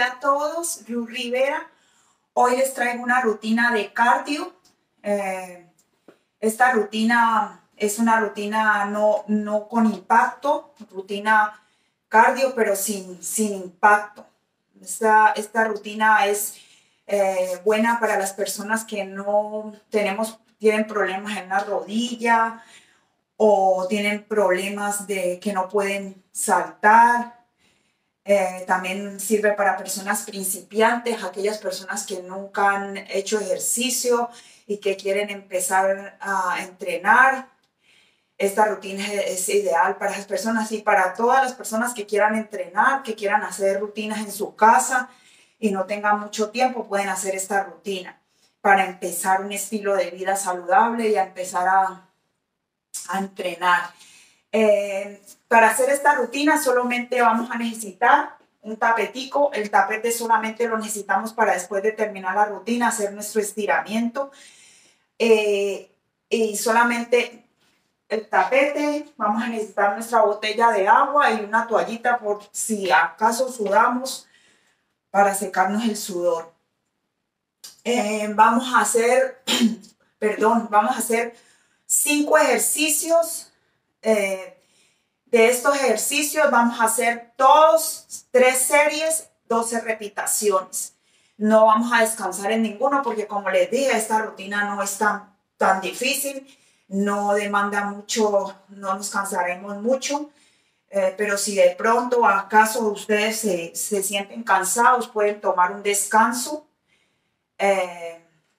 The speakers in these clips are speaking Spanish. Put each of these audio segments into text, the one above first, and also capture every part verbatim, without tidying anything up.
Hola a todos, Ruth Rivera. Hoy les traigo una rutina de cardio. Eh, esta rutina es una rutina no, no con impacto, rutina cardio, pero sin, sin impacto. Esta, esta rutina es eh, buena para las personas que no tenemos, tienen problemas en la rodilla o tienen problemas de que no pueden saltar. Eh, también sirve para personas principiantes, aquellas personas que nunca han hecho ejercicio y que quieren empezar a entrenar. Esta rutina es ideal para esas personas y para todas las personas que quieran entrenar, que quieran hacer rutinas en su casa y no tengan mucho tiempo, pueden hacer esta rutina para empezar un estilo de vida saludable y a empezar a, a entrenar. Eh, para hacer esta rutina solamente vamos a necesitar un tapetico. El tapete solamente lo necesitamos para después de terminar la rutina hacer nuestro estiramiento. Eh, y solamente el tapete, vamos a necesitar nuestra botella de agua y una toallita por si acaso sudamos para secarnos el sudor. Eh, vamos a hacer, perdón, vamos a hacer cinco ejercicios. Eh, de estos ejercicios vamos a hacer todos, tres series, doce repeticiones. No vamos a descansar en ninguno porque, como les dije, esta rutina no es tan, tan difícil, no demanda mucho, no nos cansaremos mucho, eh, pero si de pronto acaso ustedes se, se sienten cansados, pueden tomar un descanso. Eh,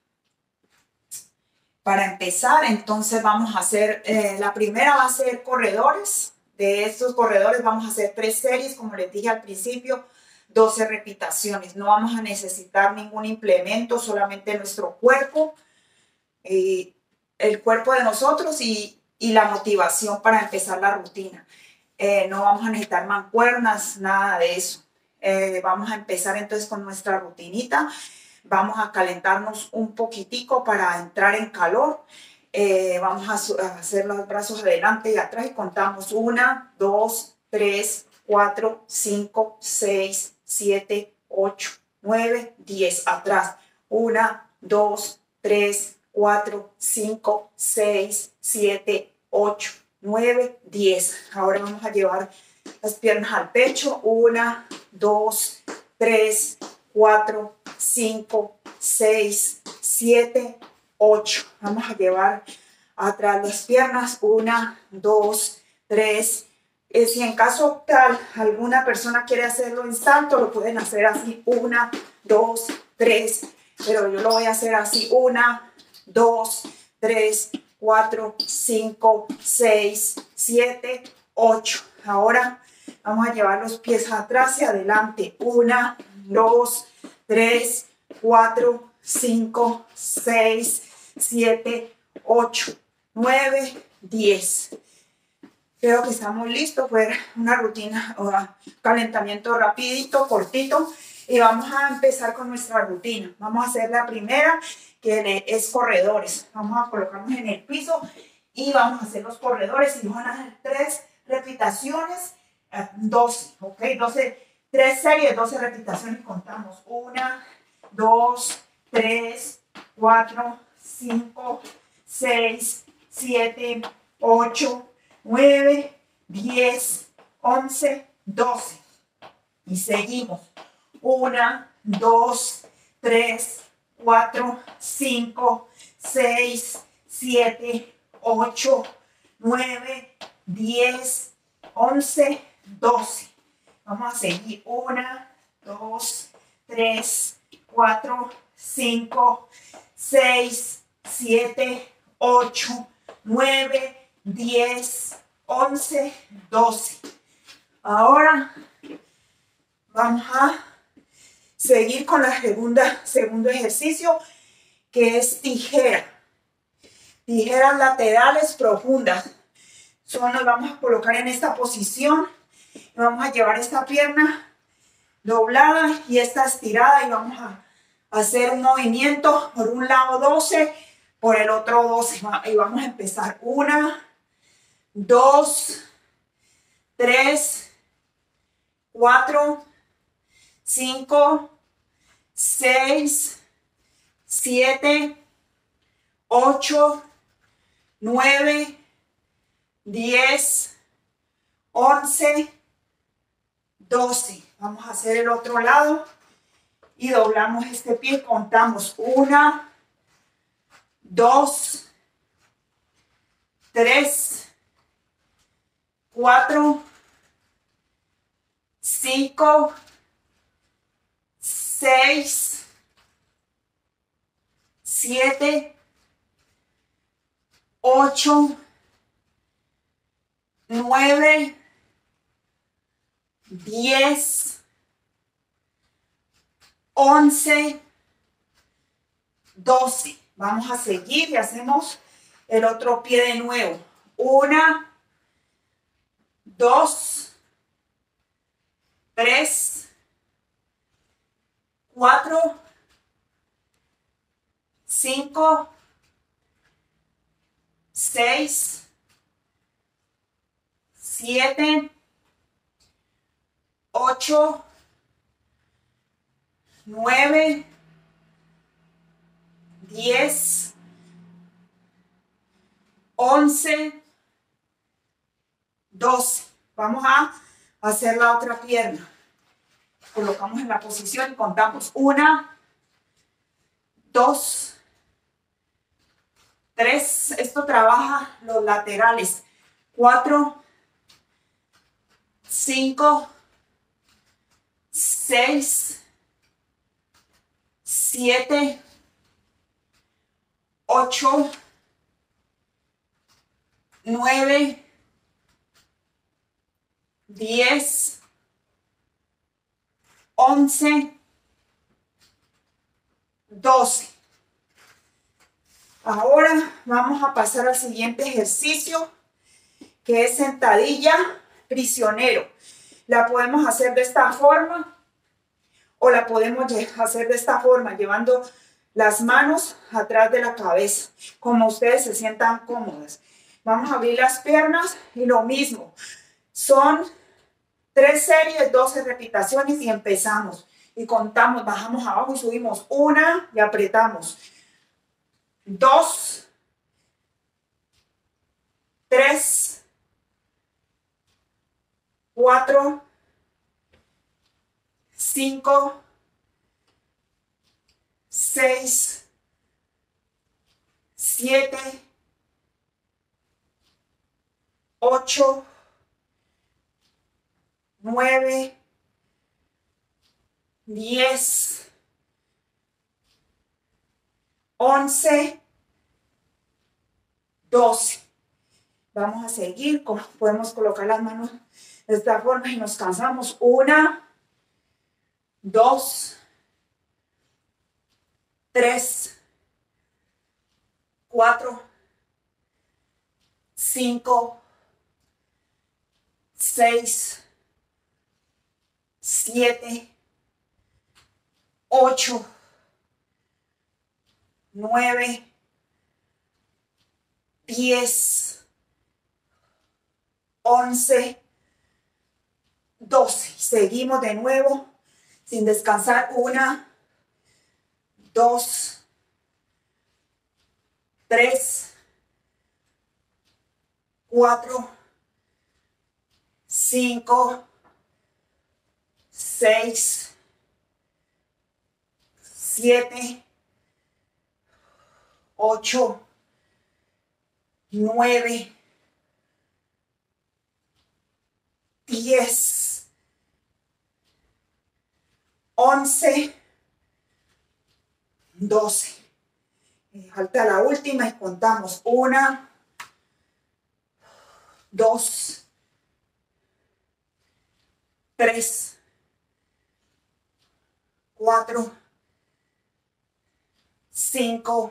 para empezar, entonces vamos a hacer, eh, la primera va a ser corredores. De estos corredores vamos a hacer tres series, como les dije al principio, doce repeticiones. No vamos a necesitar ningún implemento, solamente nuestro cuerpo, eh, el cuerpo de nosotros y, y la motivación para empezar la rutina. Eh, no vamos a necesitar mancuernas, nada de eso. Eh, vamos a empezar entonces con nuestra rutinita. Vamos a calentarnos un poquitico para entrar en calor. Eh, vamos a, a hacer los brazos adelante y atrás y contamos una, dos, tres, cuatro, cinco, seis, siete, ocho, nueve, diez. Atrás. Una, dos, tres, cuatro, cinco, seis, siete, ocho, nueve, diez. Ahora vamos a llevar las piernas al pecho. Una, dos, tres, cuatro, cinco, seis, siete, ocho. Vamos a llevar atrás las piernas. Una, dos, tres. Eh, si en caso tal alguna persona quiere hacerlo en salto, lo pueden hacer así. Una, dos, tres. Pero yo lo voy a hacer así. Una, dos, tres, cuatro, cinco, seis, siete, ocho. Ahora vamos a llevar los pies atrás y adelante. Una, dos, tres, cuatro, cinco, seis, siete, ocho, nueve, diez. Creo que estamos listos. Fue una rutina o uh, calentamiento rapidito, cortito. Y vamos a empezar con nuestra rutina. Vamos a hacer la primera, que es corredores. Vamos a colocarnos en el piso y vamos a hacer los corredores. Y van a hacer tres repeticiones, uh, doce, ¿ok? doce, tres series, doce repeticiones. Contamos. Una, dos, tres, cuatro, cinco, seis, siete, ocho, nueve, diez, once, doce. Y seguimos. Una, dos, tres, cuatro, cinco, seis, siete, ocho, nueve, diez, once, doce. Vamos a seguir. Una, dos, tres, cuatro, cinco, seis, siete, ocho, nueve, diez, once, doce. Ahora vamos a seguir con la segunda, segundo ejercicio, que es tijera. Tijeras laterales profundas. Solo nos vamos a colocar en esta posición. Vamos a llevar esta pierna doblada y esta estirada y vamos a hacer un movimiento por un lado doce, por el otro doce. Y vamos a empezar. Una, dos, tres, cuatro, cinco, seis, siete, ocho, nueve, diez, once, doce. Vamos a hacer el otro lado y doblamos este pie. Contamos una, dos, tres, cuatro, cinco, seis, siete, ocho, nueve, diez, once, doce. Vamos a seguir y hacemos el otro pie de nuevo. Una, dos, tres, cuatro, cinco, seis, siete, ocho, nueve, diez, once, doce. Vamos a hacer la otra pierna. Colocamos en la posición y contamos. Una, dos, tres. Esto trabaja los laterales. Cuatro, cinco, seis, siete, ocho, nueve, diez, once, doce. Ahora vamos a pasar al siguiente ejercicio, que es sentadilla prisionero. La podemos hacer de esta forma o la podemos hacer de esta forma, llevando las manos atrás de la cabeza, como ustedes se sientan cómodas. Vamos a abrir las piernas y lo mismo. Son tres series, doce repeticiones y empezamos. Y contamos, bajamos abajo y subimos. Una y apretamos. Dos. Tres. Cuatro. Cinco. Seis. Siete. Ocho. Nueve. Diez. Once. Doce. Vamos a seguir. Podemos colocar las manos de esta forma y nos cansamos. Una. Dos. Tres. Cuatro. Cinco. Seis. Siete. Ocho. Nueve. Diez. Once. Doce. Seguimos de nuevo sin descansar. Una. Dos. Tres. Cuatro. Cinco. Seis. Siete. Ocho. Nueve. Diez. Once. Doce. Falta la última y contamos. Una. Dos. Tres. Cuatro. Cinco.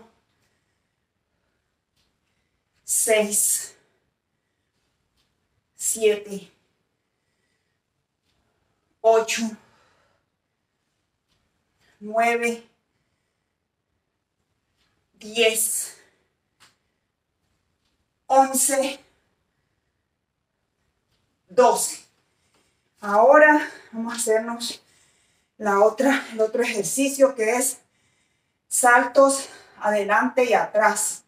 Seis. Siete. Ocho. Nueve. Diez. Once. Doce. Ahora vamos a hacernos la otra, el otro ejercicio que es saltos adelante y atrás.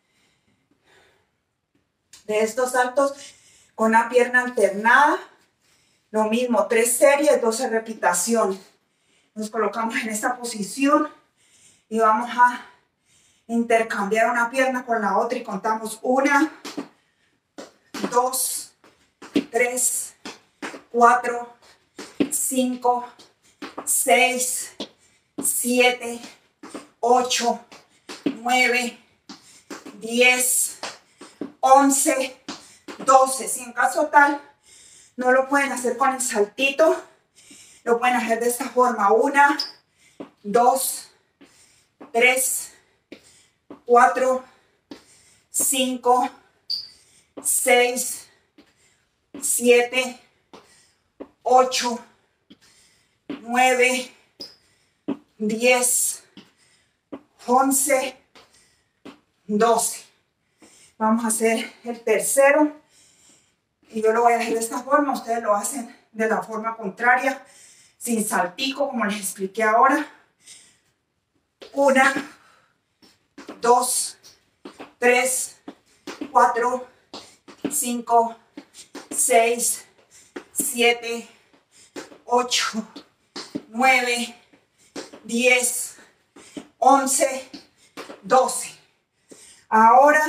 De estos saltos con una pierna alternada, lo mismo, tres series, doce repeticiones. Nos colocamos en esta posición y vamos a intercambiar una pierna con la otra y contamos una, dos, tres, cuatro, cinco, seis, siete, ocho, nueve, diez, once, doce. Si en caso tal no lo pueden hacer con el saltito, lo pueden hacer de esta forma. Una, dos, tres, cuatro, cinco, seis, siete, ocho, nueve, diez, once, doce. Vamos a hacer el tercero y yo lo voy a hacer de esta forma. Ustedes lo hacen de la forma contraria, sin saltico, como les expliqué ahora. Una, dos, tres, cuatro, cinco, seis, siete, ocho, nueve, diez, once, doce. Ahora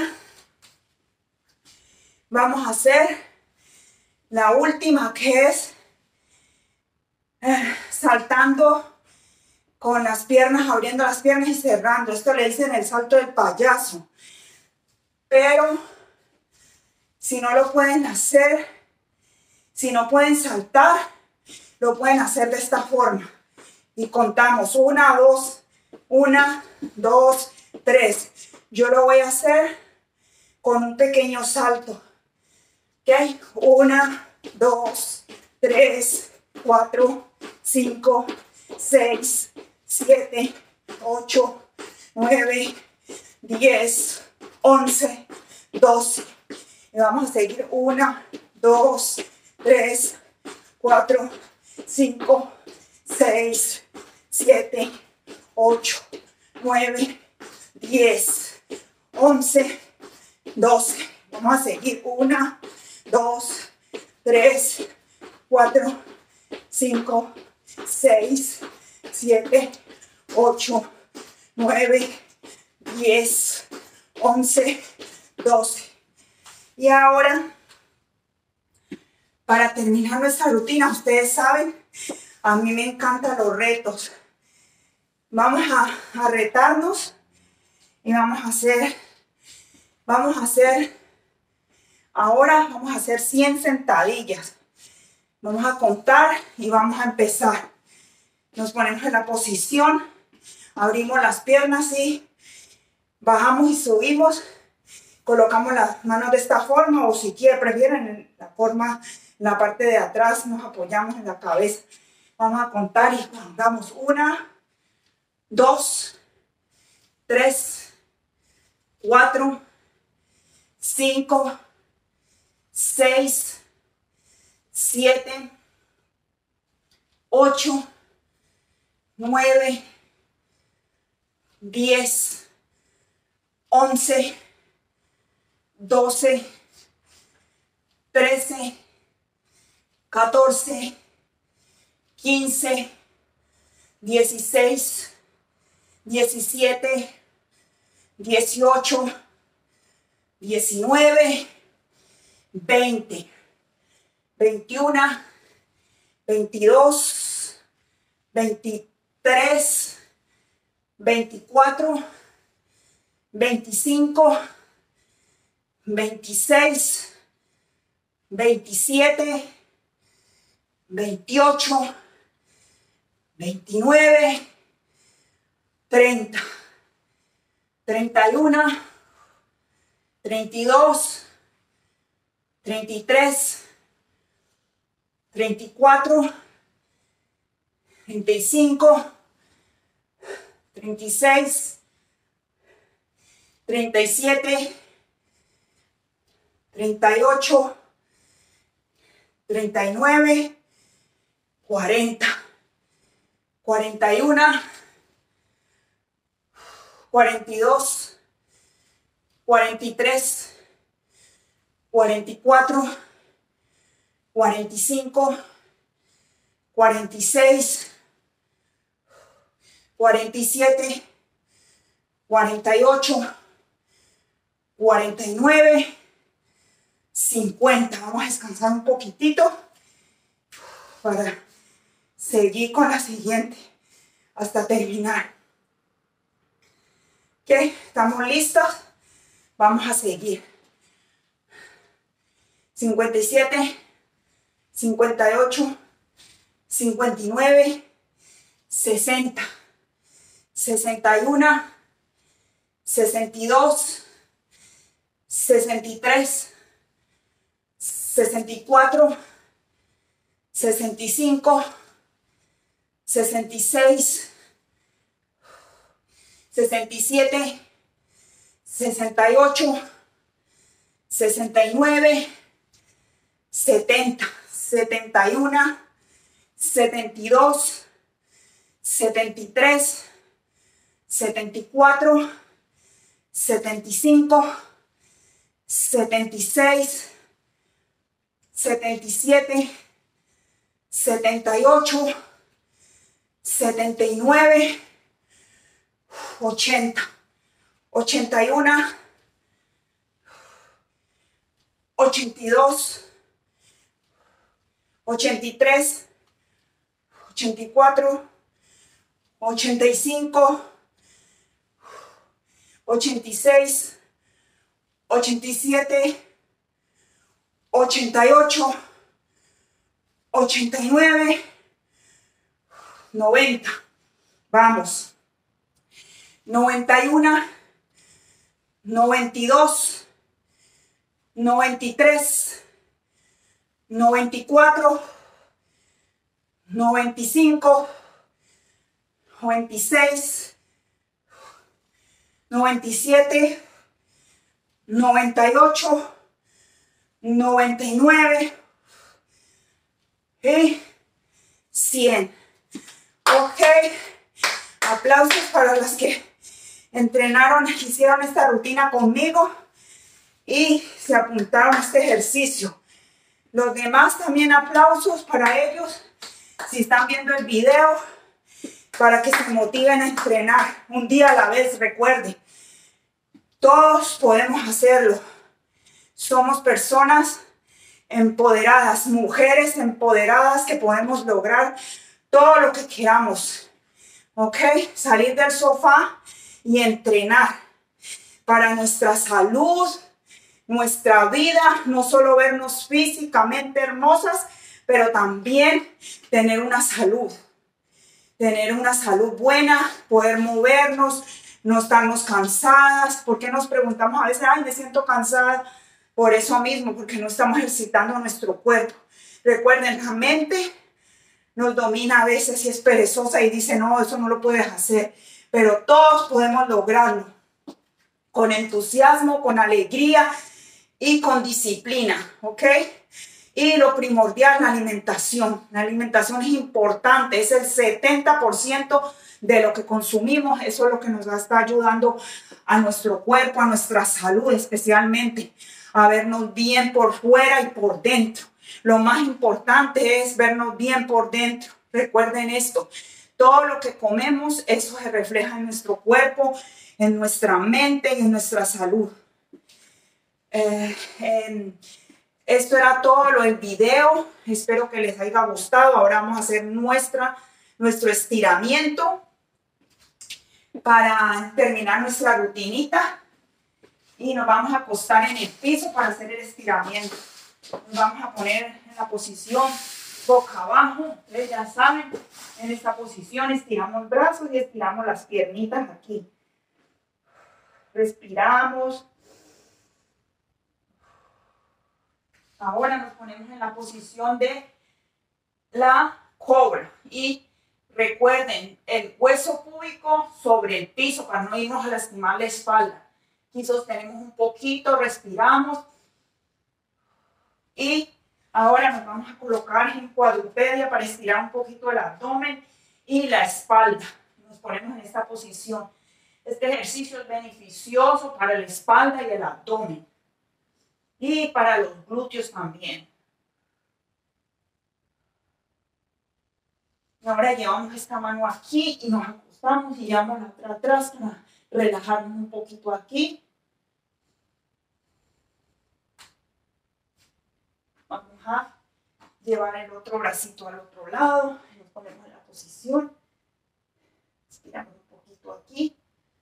vamos a hacer la última, que es eh, saltando con las piernas, abriendo las piernas y cerrando. Esto le dicen el salto del payaso. Pero si no lo pueden hacer, si no pueden saltar, lo pueden hacer de esta forma. Y contamos una, dos, una, dos, tres. Yo lo voy a hacer con un pequeño salto. ¿Ok? Una, dos, tres, cuatro, cinco, seis, siete, ocho, nueve, diez, once, doce. Y vamos a seguir una, dos, tres, cuatro, cinco, seis, siete, ocho, nueve, diez, once, doce. Vamos a seguir una, dos, tres, cuatro, cinco, seis, siete, ocho, nueve, diez, once, doce. Y ahora, para terminar nuestra rutina, ustedes saben, a mí me encantan los retos. Vamos a, a retarnos y vamos a hacer, vamos a hacer, ahora vamos a hacer cien sentadillas. Vamos a contar y vamos a empezar. Nos ponemos en la posición, abrimos las piernas y bajamos y subimos. Colocamos las manos de esta forma, o si quieren, prefieren en la forma, en la parte de atrás, nos apoyamos en la cabeza. Vamos a contar y contamos una, dos, tres, cuatro, cinco, seis, siete, ocho, nueve, diez, once, doce, trece, catorce, quince, dieciséis, diecisiete, dieciocho, diecinueve, veinte, veintiuno, veintidós, veintitrés, veinticuatro, veinticinco, veintiséis, veintisiete, veintiocho, veintinueve, treinta, treinta y uno, treinta y dos, treinta y tres, treinta y cuatro, treinta y cinco, treinta y seis, treinta y siete, treinta y ocho, treinta y nueve, cuarenta, cuarenta y uno, cuarenta y dos, cuarenta y tres, cuarenta y cuatro, cuarenta y cinco, cuarenta y seis, cuarenta y siete, cuarenta y ocho, cuarenta y nueve, cincuenta. Vamos a descansar un poquitito para seguir con la siguiente hasta terminar. Ok, estamos listos. Vamos a seguir. cincuenta y siete, cincuenta y ocho, cincuenta y nueve, sesenta, sesenta y uno, sesenta y dos, sesenta y tres, sesenta y cuatro, sesenta y cinco, sesenta y seis, sesenta y siete, sesenta y ocho, sesenta y nueve, setenta, setenta y uno, setenta y dos, setenta y tres, setenta y cuatro, setenta y cinco, setenta y seis, setenta y siete, setenta y ocho, setenta y nueve, ochenta, ochenta y uno, ochenta y dos, ochenta y tres, ochenta y cuatro, ochenta y cinco, ochenta y seis, ochenta y siete, ochenta y ocho, ochenta y nueve, noventa. Vamos. noventa y uno, noventa y dos, noventa y tres, noventa y cuatro, noventa y cinco, noventa y seis, noventa y siete, noventa y ocho, noventa y nueve y cien. Ok, aplausos para las que entrenaron, hicieron esta rutina conmigo y se apuntaron a este ejercicio. Los demás también aplausos para ellos, si están viendo el video, para que se motiven a entrenar un día a la vez. Recuerden, todos podemos hacerlo. Somos personas empoderadas, mujeres empoderadas que podemos lograr todo lo que queramos. ¿Ok? Salir del sofá y entrenar para nuestra salud, nuestra vida, no solo vernos físicamente hermosas, pero también tener una salud. Tener una salud buena, poder movernos, no estarnos cansadas. ¿Por qué nos preguntamos a veces, ay, me siento cansada? Por eso mismo, porque no estamos ejercitando nuestro cuerpo. Recuerden, la mente nos domina a veces y es perezosa y dice, no, eso no lo puedes hacer. Pero todos podemos lograrlo con entusiasmo, con alegría y con disciplina, ¿ok? Y lo primordial, la alimentación. La alimentación es importante, es el setenta por ciento de lo que consumimos. Eso es lo que nos está ayudando a nuestro cuerpo, a nuestra salud especialmente, a vernos bien por fuera y por dentro. Lo más importante es vernos bien por dentro. Recuerden esto, todo lo que comemos, eso se refleja en nuestro cuerpo, en nuestra mente y en nuestra salud. Eh, en, Esto era todo lo del video. Espero que les haya gustado. Ahora vamos a hacer nuestra, nuestro estiramiento para terminar nuestra rutinita. Y nos vamos a acostar en el piso para hacer el estiramiento. Nos vamos a poner en la posición boca abajo. Ustedes ya saben, en esta posición estiramos brazos y estiramos las piernitas aquí. Respiramos. Ahora nos ponemos en la posición de la cobra y recuerden el hueso púbico sobre el piso para no irnos a lastimar la espalda. Aquí sostenemos un poquito, respiramos y ahora nos vamos a colocar en cuadrupedia para estirar un poquito el abdomen y la espalda. Nos ponemos en esta posición. Este ejercicio es beneficioso para la espalda y el abdomen. Y para los glúteos también. Y ahora llevamos esta mano aquí y nos acostamos y llevamos la otra atrás para relajarnos un poquito aquí. Vamos a llevar el otro bracito al otro lado. Nos ponemos en la posición. Estiramos un poquito aquí.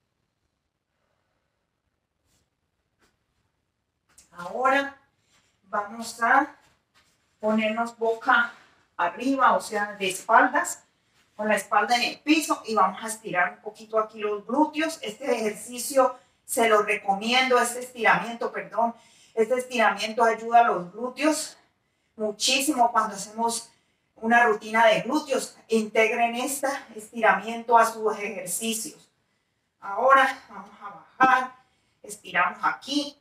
Ahora vamos a ponernos boca arriba, o sea, de espaldas, con la espalda en el piso, y vamos a estirar un poquito aquí los glúteos. Este ejercicio se lo recomiendo, este estiramiento, perdón, este estiramiento ayuda a los glúteos muchísimo cuando hacemos una rutina de glúteos. Integren este estiramiento a sus ejercicios. Ahora vamos a bajar, estiramos aquí.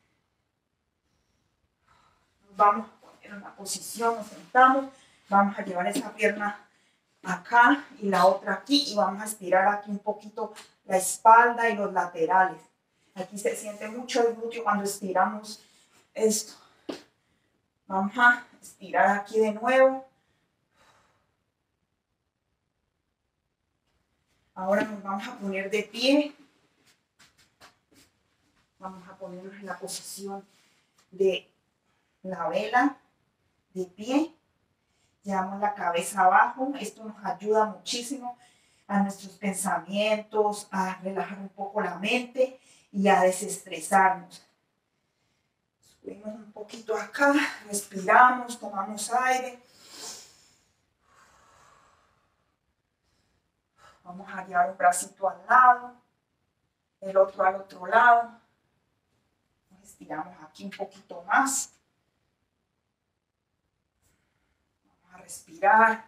Vamos a poner en una posición, nos sentamos, vamos a llevar esa pierna acá y la otra aquí y vamos a estirar aquí un poquito la espalda y los laterales. Aquí se siente mucho el glúteo cuando estiramos esto. Vamos a estirar aquí de nuevo. Ahora nos vamos a poner de pie. Vamos a ponernos en la posición de la vela de pie. Llevamos la cabeza abajo. Esto nos ayuda muchísimo a nuestros pensamientos, a relajar un poco la mente y a desestresarnos. Subimos un poquito acá, respiramos, tomamos aire. Vamos a llevar un bracito al lado, el otro al otro lado. Nos estiramos aquí un poquito más. Vamos a respirar.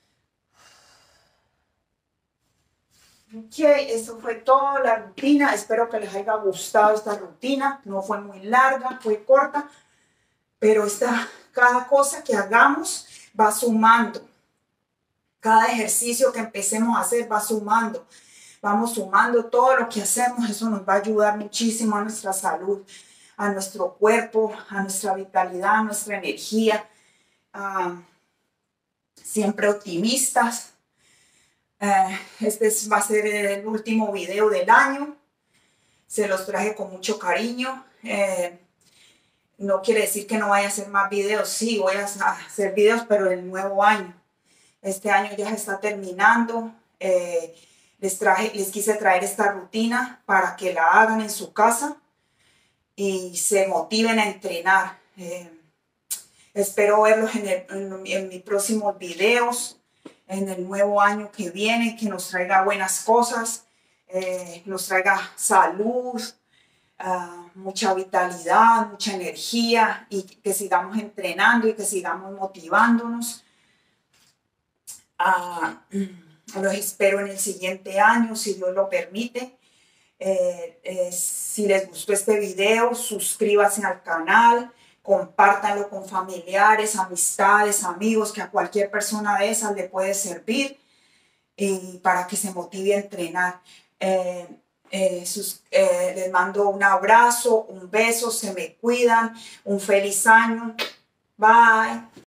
Ok, eso fue toda la rutina. Espero que les haya gustado esta rutina. No fue muy larga, fue corta, pero esta, cada cosa que hagamos va sumando. Cada ejercicio que empecemos a hacer va sumando. Vamos sumando todo lo que hacemos. Eso nos va a ayudar muchísimo a nuestra salud, a nuestro cuerpo, a nuestra vitalidad, a nuestra energía. Uh, siempre optimistas. Uh, este es, va a ser el último video del año. Se los traje con mucho cariño. Eh, no quiere decir que no vaya a hacer más videos. Sí, voy a hacer videos, pero el nuevo año. Este año ya se está terminando. Eh, les, traje, les quise traer esta rutina para que la hagan en su casa y se motiven a entrenar. Eh, espero verlos en, el, en, en mis próximos videos, en el nuevo año que viene, que nos traiga buenas cosas, eh, nos traiga salud, uh, mucha vitalidad, mucha energía, y que sigamos entrenando y que sigamos motivándonos. Uh, los espero en el siguiente año, si Dios lo permite. Eh, eh, si les gustó este video, suscríbanse al canal, compártanlo con familiares, amistades, amigos, que a cualquier persona de esas le puede servir, y para que se motive a entrenar. Eh, eh, sus, eh, les mando un abrazo, un beso, se me cuidan, un feliz año. Bye.